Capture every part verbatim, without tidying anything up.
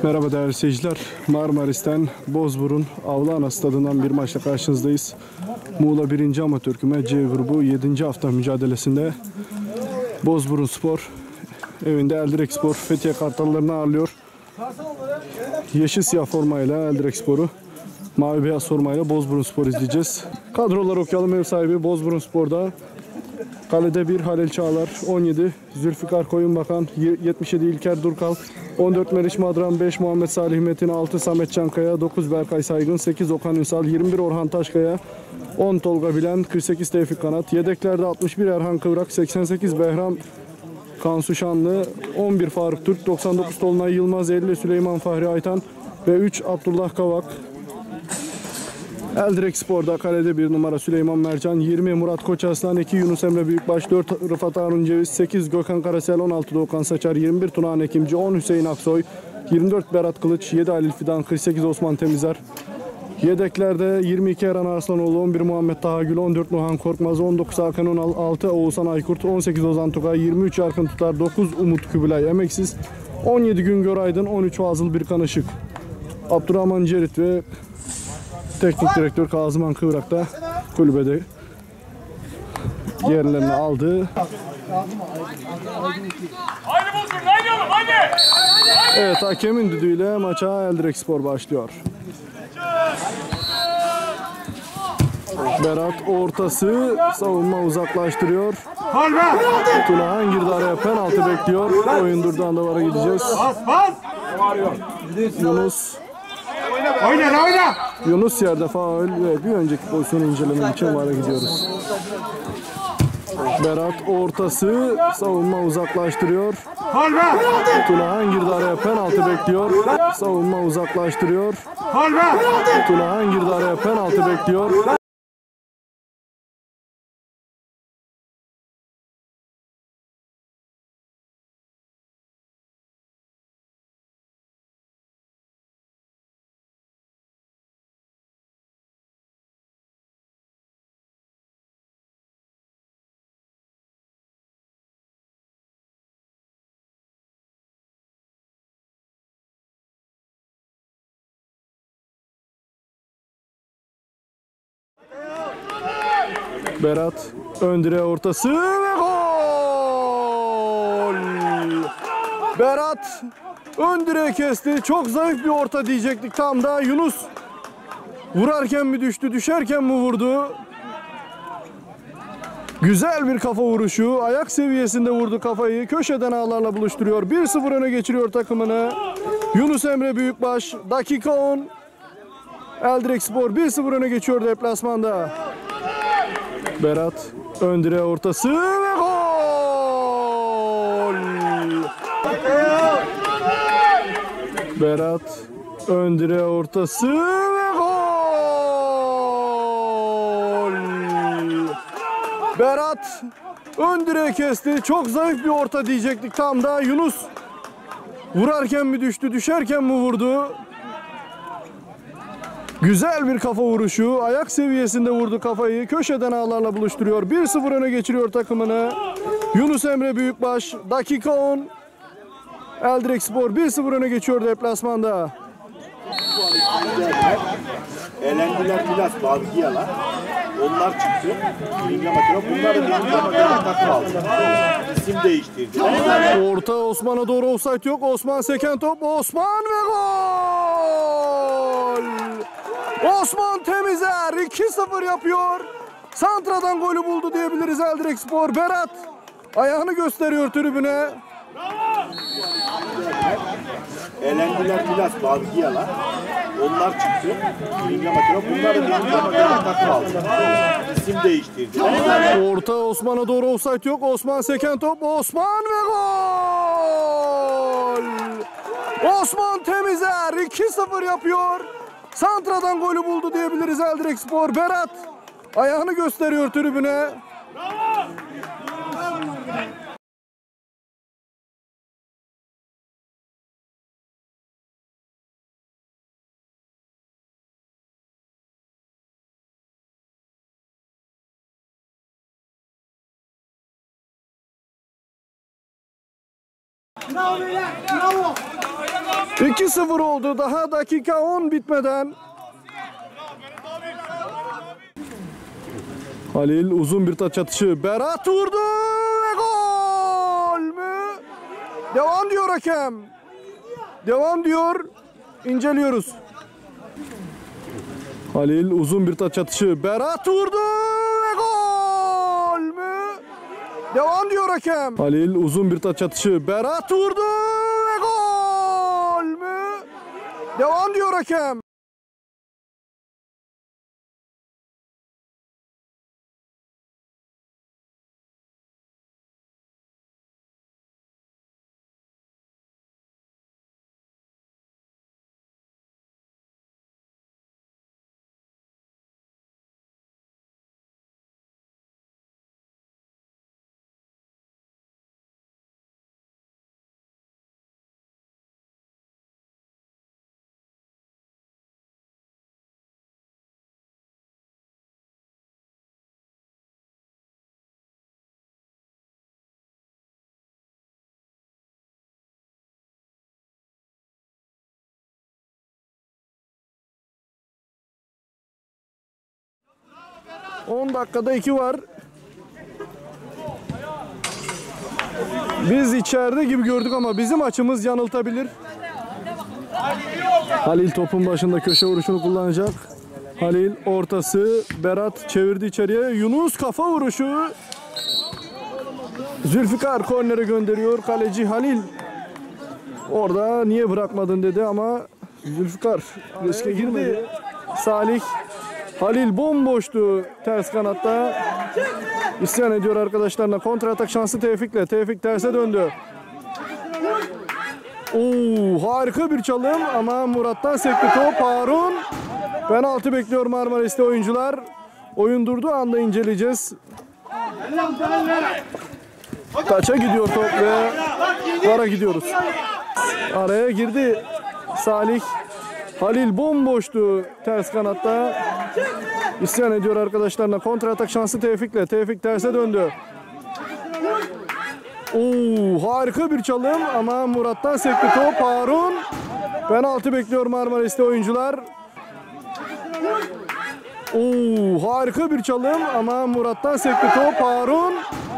Merhaba değerli seyirciler. Marmaris'ten Bozburun Avlana stadından bir maçla karşınızdayız. Muğla birinci Amatör Küme C grubu yedinci hafta mücadelesinde Bozburun Spor evinde Eldirek Spor Fethiye Kartallarını ağırlıyor. Yeşil siyah formayla Eldirek Spor'u, mavi beyaz formayla Bozburun Spor izleyeceğiz. Kadroları okuyalım. Ev sahibi Bozburun Spor'da kalede bir Halil Çağlar, on yedi Zülfikar Koyunbakan, yetmiş yedi İlker Durkal, on dört Meriç Madran, beş Muhammed Salih Metin, altı Samet Çankaya, dokuz Berkay Saygın, sekiz Okan Ünsal, yirmi bir Orhan Taşkaya, on Tolga Bilen, kırk sekiz Tevfik Kanat. Yedeklerde altmış bir Erhan Kıvrak, seksen sekiz Behram Kansu Şanlı, on bir Faruk Türk, doksan dokuz Tolunay Yılmaz, elli Süleyman Fahri Aytan ve üç Abdullah Kavak. Eldirek Spor'da kalede bir numara Süleyman Mercan, yirmi Murat Koçarslan, iki Yunus Emre Büyükbaş, dört Rıfat Harun Ceviz, sekiz Gökhan Karasel, on altı Doğukan Saçar, yirmi bir Tunağan Ekimci, on Hüseyin Aksoy, yirmi dört Berat Kılıç, yedi Halil Fidan, kırk sekiz Osman Temizer. Yedeklerde yirmi iki Eren Arslanoğlu, on bir Muhammed Tahagül, on dört Nuhan Korkmaz, on dokuz Hakan Önal, altı Oğuzhan Aykurt, on sekiz Ozan Tugay, yirmi üç Erkın Tutar, dokuz Umut Kübülay Emeksiz, on yedi Güngör Aydın, on üç Fazıl Birkan Işık. Abdurrahman Cerit ve teknik direktör Kazıman Kıvrak da kulübede yerlerini aldı. Evet, hakemin düdüğüyle maça Eldirek Spor başlıyor. Berat ortası, savunma uzaklaştırıyor. Tunahan girdi araya, penaltı bekliyor. Oyun durduğu anda vara gideceğiz. Yunus Oyna oyna. Yunus yerde faul ve bir önceki pozisyonu incelemek için vara gidiyoruz. Berat ortası, savunma uzaklaştırıyor. Tunahan girdi araya, penaltı bekliyor. Savunma uzaklaştırıyor. Tunahan girdi araya, penaltı bekliyor. Berat ön direğe ortası ve gol! Berat ön direğe kesti. Çok zayıf bir orta diyecektik tam da. Yunus vurarken mi düştü, düşerken mi vurdu? Güzel bir kafa vuruşu. Ayak seviyesinde vurdu kafayı. Köşeden ağlarla buluşturuyor. bir sıfır öne geçiriyor takımını. Yunus Emre Büyükbaş. Dakika on. Eldirek Spor bir sıfır öne geçiyor deplasmanda. Berat ön direğe ortası ve gol! Berat ön direğe ortası ve gol! Berat ön direğe kesti. Çok zayıf bir orta diyecektik tam da. Yunus vurarken mi düştü, düşerken mi vurdu? Güzel bir kafa vuruşu. Ayak seviyesinde vurdu kafayı. Köşeden ağlarla buluşturuyor. bir sıfır öne geçiriyor takımını. Yunus Emre Büyükbaş. Dakika on. Eldirek Spor bir sıfır öne geçiyor deplasmanda. Elendiler biraz Balgiyalar. Onlar çıktı. Birinci Amatör. Bunlar da birinci Amatör'e takım aldı. İsim değiştirdi. Orta Osman'a doğru, offside yok. Osman seken top. Osman ve gol! Osman Temizer iki sıfır yapıyor. Santra'dan golü buldu diyebiliriz Eldirek Spor. Berat ayağını gösteriyor tribüne. Elendiler biraz Balgiyalar. Onlar çıktı. Birinci Amatör. Bunlar da birinci Amatör'e takım aldı. İsim değiştirdi. Orta Osman'a doğru, offside yok. Osman seken top. Osman ve gol! Osman Temizer iki sıfır yapıyor. Santra'dan golü buldu diyebiliriz Eldirek Spor. Berat ayağını gösteriyor tribüne. Bravo beyler, bravo. iki sıfır oldu. Daha dakika on bitmeden. Halil uzun bir taç atışı. Berat vurdu ve gol mü? Devam diyor hakem. Devam diyor. İnceliyoruz. Halil uzun bir taç atışı. Berat vurdu ve gol mü? Devam diyor hakem. Halil uzun bir taç atışı. Berat vurdu ve gol mü? Devam diyor hakem. on dakikada iki var. Biz içeride gibi gördük ama bizim açımız yanıltabilir. Halil topun başında köşe vuruşunu kullanacak. Halil ortası. Berat çevirdi içeriye. Yunus kafa vuruşu. Zülfikar kornere gönderiyor. Kaleci Halil. Orada niye bırakmadın dedi ama Zülfikar riske girmedi. Salih. Halil bomboştu ters kanatta. İsyan ediyor arkadaşlarına. Kontra atak şansı Tevfik'le. Tevfik terse döndü. Oo, harika bir çalım ama Murat'tan sekti top. Harun. Penaltı bekliyor Marmaris'te oyuncular. Oyun durduğu anda inceleyeceğiz. Taça gidiyor top ve vara gidiyoruz. Araya girdi Salih. Halil bomboştu ters kanatta. İsyan ediyor arkadaşlarına. Kontra atak şansı Tevfik'le. Tevfik terse döndü. Oo, harika bir çalım ama Murat'tan sekti top. Harun. Penaltı bekliyor Marmaris'te oyuncular. Oo, harika bir çalım ama Murat'tan sekti top. Harun.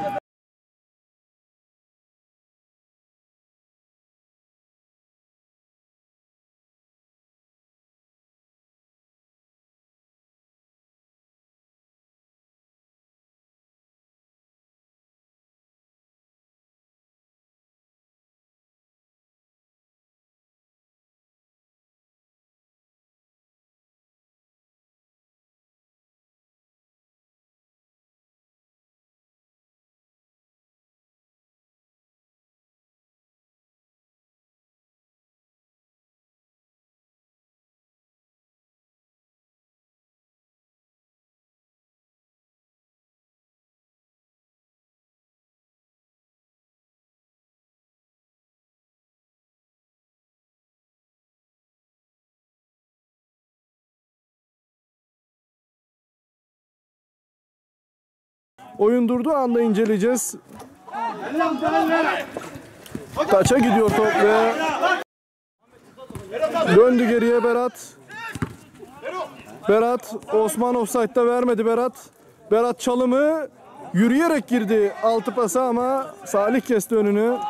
Oyun durduğu anda inceleyeceğiz. Taça gidiyor top ve döndü geriye Berat. Berat Osman offside'da vermedi Berat. Berat çalımı yürüyerek girdi altı pasa ama Salih kesti önünü.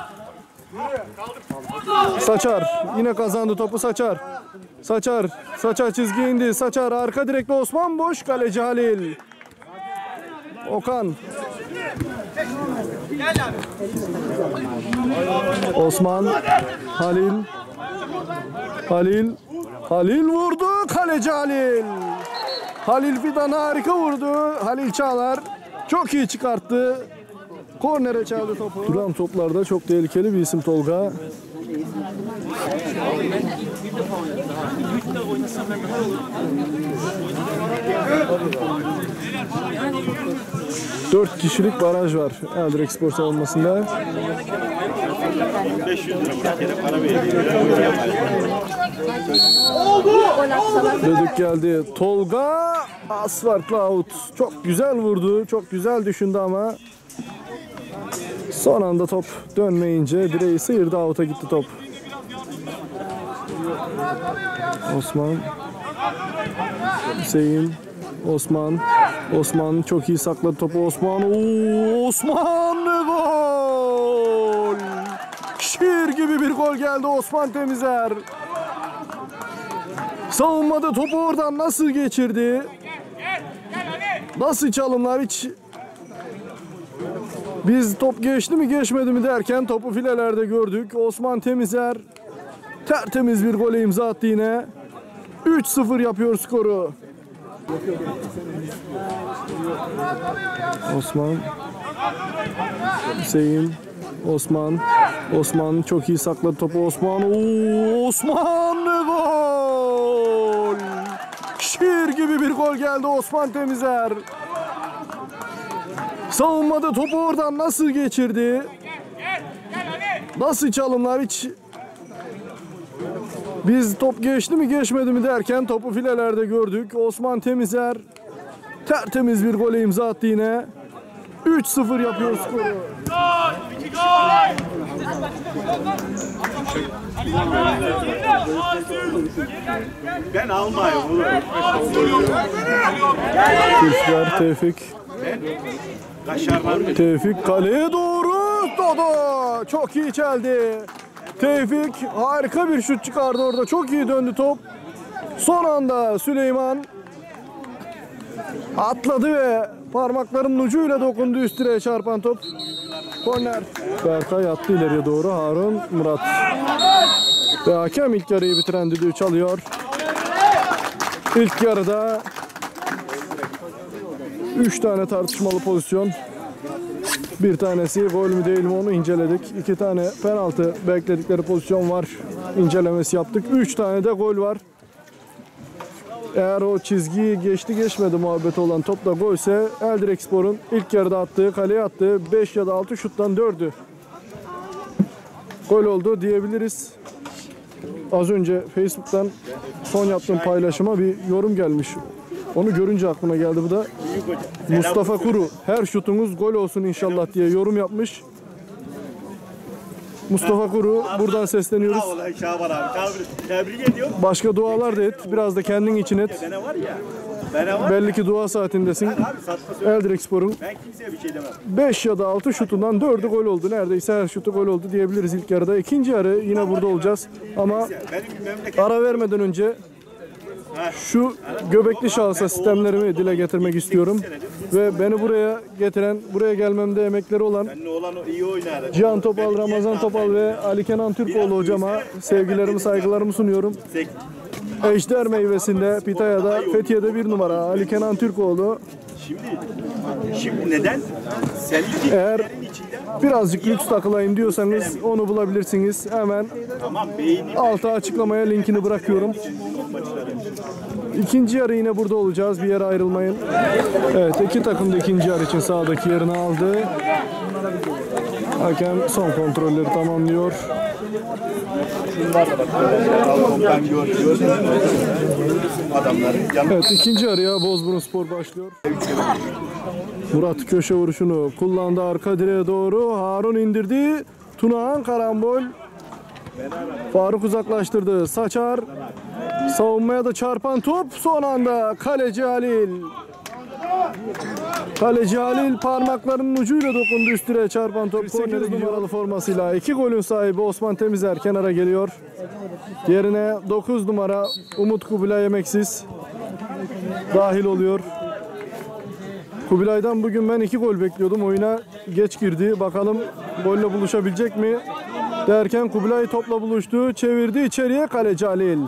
Saçar yine kazandı topu Saçar. Saçar Saçar çizgiye indi. Saçar arka direkte Osman boş, kaleci Halil. Okan. Osman. Halil. Halil. Halil vurdu. Kaleci Halil. Halil Fidan harika vurdu. Halil Çağlar çok iyi çıkarttı. Kornere çaldı topu. Duran toplarda çok tehlikeli bir isim Tolga. Dört kişilik baraj var Erdirek Spor savunmasında. beş yüz lira bir kere para veriyor. Düdük geldi. Tolga asfaltla out. Çok güzel vurdu. Çok güzel düşündü ama son anda top dönmeyince direği sıyırdı, out'a gitti top. Osman. Hüseyin. Osman. Osman çok iyi sakladı topu. Osman. Oo, Osman ne gol! Şiir gibi bir gol geldi Osman Temizer. Savunmada topu oradan nasıl geçirdi? Nasıl çalımlar hiç... Biz top geçti mi geçmedi mi derken topu filelerde gördük. Osman Temizer tertemiz bir gole imza attı yine. üç sıfır yapıyor skoru. Osman. Hüseyin. Osman. Osman çok iyi sakladı topu. Osman. Oo, Osman ne gol! Şiir gibi bir gol geldi Osman Temizer. Savunmada topu oradan nasıl geçirdi? Nasıl çalımlar hiç... Biz top geçti mi geçmedi mi derken topu filelerde gördük. Osman Temizer tertemiz bir gole imza attı yine. üç sıfır yapıyor skoru. Ben almayayım oğlum. Kürşler Tevfik. Kaşarlar. Tevfik kaleye doğru. Dodo çok iyi çeldi. Tevfik harika bir şut çıkardı orada. Çok iyi döndü top. Son anda Süleyman atladı ve parmaklarının ucuyla dokundu üst direğe çarpan top. Korner. Berkay attı ileriye doğru. Harun Murat. Ve hakem ilk yarıyı bitiren düdüğü çalıyor. İlk yarıda üç tane tartışmalı pozisyon. Bir tanesi gol mü değil mi onu inceledik. İki tane penaltı bekledikleri pozisyon var. İncelemesi yaptık. Üç tane de gol var. Eğer o çizgiyi geçti geçmedi muhabbeti olan top da golse Eldirekspor'un ilk yarıda attığı, kaleye attığı beş ya da altı şuttan dördü gol oldu diyebiliriz. Az önce Facebook'tan son yaptığım paylaşıma bir yorum gelmiş. Onu görünce aklıma geldi bu da. Mustafa Kuru, her şutunuz gol olsun inşallah diye yorum yapmış. Mustafa Kuru, buradan sesleniyoruz. Tebrik ediyorum. Başka dualar da et, biraz da kendin için et. Bana var ya. Bana var. Belli ki dua saatindesin. Eldirekspor'un Ben kimseye bir şey demem. beş ya da altı şutundan dördü gol oldu. Neredeyse her şutu gol oldu diyebiliriz ilk yarıda. İkinci yarı yine burada olacağız. Ama Benim memleket ara vermeden önce şu göbekli şahsa sistemlerimi dile getirmek istiyorum. Ve beni buraya getiren, buraya gelmemde emekleri olan ne olan o iyi oynar. Cihan Topal, Ramazan Topal ve Ali Kenan Türkoğlu hocama sevgilerimi, saygılarımı sunuyorum. Ejder Meyvesi'nde, Pitaya'da, Fethiye'de bir numara Ali Kenan Türkoğlu. Şimdi şimdi neden? Senin Eğer birazcık lüks takılayım diyorsanız onu bulabilirsiniz. Hemen tamam beyni alta açıklamaya linkini bırakıyorum. İkinci yarı yine burada olacağız. Bir yere ayrılmayın. Evet, iki takım da ikinci yarı için sahadaki yerini aldı. Hakem son kontrolleri tamamlıyor. ben gördüm. Adamların yanı. Evet, ikinci yarıya Bozburunspor başlıyor. Murat köşe vuruşunu kullandı arka direğe doğru. Harun indirdi. Tunahan karambol. Faruk uzaklaştırdı. Saçar. Savunmaya da çarpan top. Son anda kaleci Halil. Kaleci Halil parmaklarının ucuyla dokundu üst direğe çarpan top. sekiz numaralı formasıyla iki golün sahibi Osman Temizer kenara geliyor. Yerine dokuz numara Umut Kubilay Emeksiz dahil oluyor. Kubilay'dan bugün ben iki gol bekliyordum. Oyuna geç girdi. Bakalım golle buluşabilecek mi? Derken Kubilay topla buluştu. Çevirdi içeriye kaleci Halil.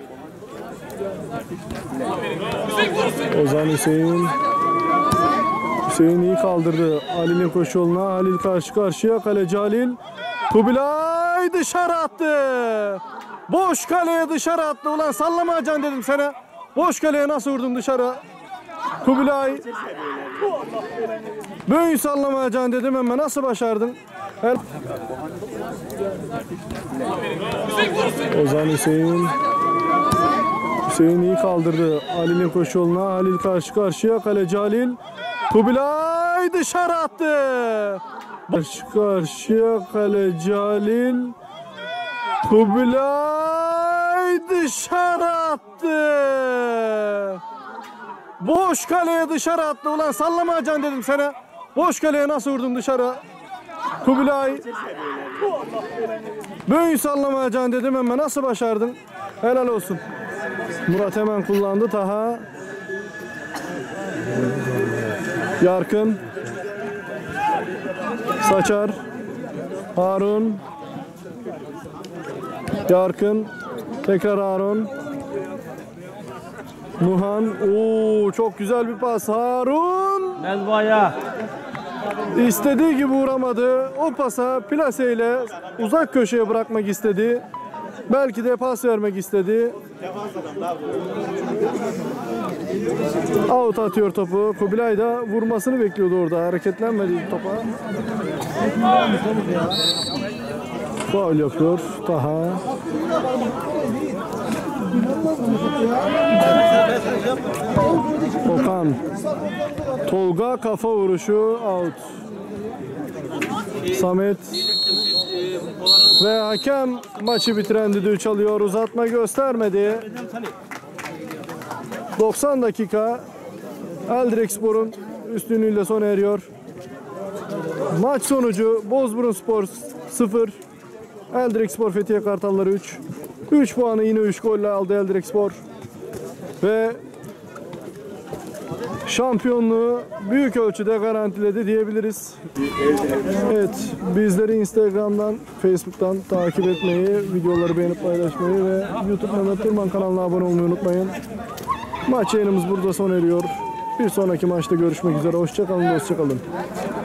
Ozan Hüseyin. Hüseyin iyi kaldırdı. Halil'in koşu yoluna. Halil karşı karşıya. Kaleci Halil. Kubilay dışarı attı. Boş kaleye dışarı attı. Ulan sallamayacaksın dedim sana. Boş kaleye nasıl vurdun dışarı? Kubilay. Böyle sallamayacaksın dedim ama nasıl başardın? Her... Ozan Hüseyin. Hüseyin iyi kaldırdı. Halil'in koşu yoluna. Halil karşı karşıya. Kaleci Halil. Kubilay dışarı attı. Karşı karşıya kaleci Halil. Kubilay dışarı attı. Boş kaleye dışarı attı. Ulan sallamayacaksın dedim sana. Boş kaleye nasıl vurdun dışarı? Kubilay. Böyle sallamayacaksın dedim ama nasıl başardın? Helal olsun. Murat hemen kullandı. Taha. Yarkın. Saçar. Harun. Yarkın. Tekrar Harun. Nuhan. Oo, çok güzel bir pas. Harun. Melvaya. İstediği gibi vuramadı. O pasa plaseyle uzak köşeye bırakmak istedi. Belki de pas vermek istedi. Out atıyor topu. Kubilay da vurmasını bekliyordu orada. Hareketlenmedi topa. Faul yapıyor Taha. Okan. Tolga kafa vuruşu out. Samet. Ve hakem maçı bitiren düdüğü çalıyor. Uzatma göstermedi. doksan dakika Eldrekspor'un üstünlüğüyle sona eriyor. Maç sonucu Bozburunspor sıfır, Eldrekspor Fethiye Kartalları üç. üç puanı yine üç golle aldı Eldrekspor. Ve şampiyonluğu büyük ölçüde garantiledi diyebiliriz. Evet, bizleri Instagram'dan, Facebook'tan takip etmeyi, videoları beğenip paylaşmayı ve YouTube Mehmet Turman kanalına abone olmayı unutmayın. Maç yayınımız burada sona eriyor. Bir sonraki maçta görüşmek üzere. Hoşça kalın, hoşça kalın.